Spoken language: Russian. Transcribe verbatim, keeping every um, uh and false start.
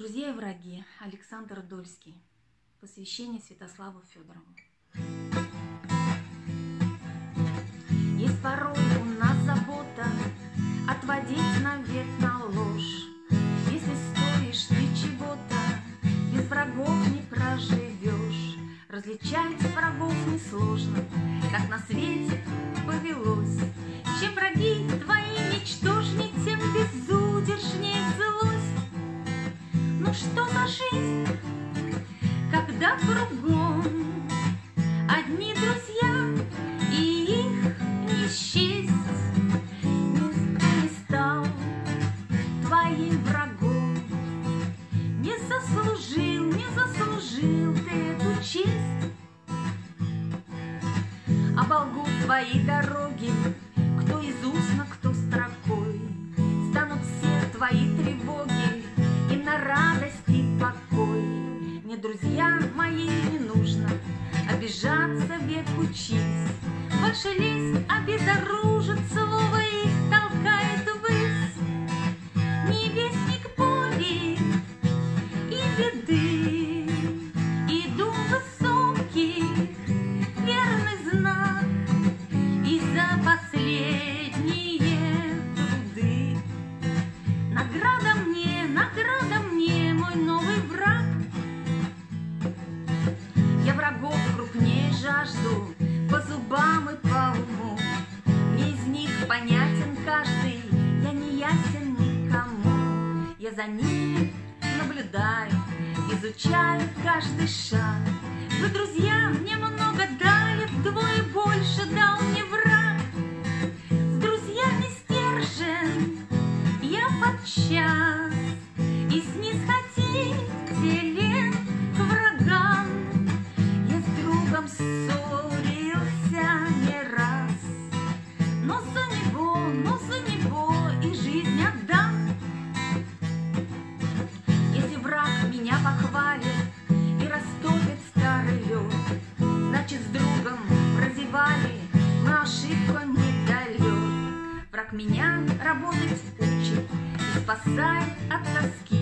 Друзья и враги. Александр Дольский. Посвящение Святославу Федорову. Есть порой у нас забота отводить навек на ложь. Если стоишь ты чего-то, без врагов не проживешь. Различать врагов несложно, как на свете повелось. Чем враги твои ничтожней, тем безудержней злость. Ну что за жизнь, когда кругом одни друзья, и их не счесть? Никто не стал твоим врагом, не заслужил, не заслужил ты эту честь. Оболгут твои дороги, кто из устно, кто строкой. Станут все твои тревоги, и на радость и покой. Мне, друзья мои, не нужно обижаться, век учись. Ваша лесть обезоружит, слово их толкает ввысь. Не вестник боли и беды, и дум высоких, верный знак, и за последние труды. Награда мне, награда мне, мой новый враг. Я врагов крупнее жажду, по зубам и по уму. Мне из них понятен каждый, я не ясен никому. Я за ними наблюдаю, изучаю каждый шаг. Вы, друзья, мне много дали, вдвое больше дал мне враг. С друзьями стержен я подчас и снисходителен к врагам. Я с другом ссорился не раз, но за него, но за него и жизнь отдам. Если враг меня похвалит и растопит старый лед, значит, с другом прозевали, мы ошибку недолет. Враг меня работать учит и спасает от тоски.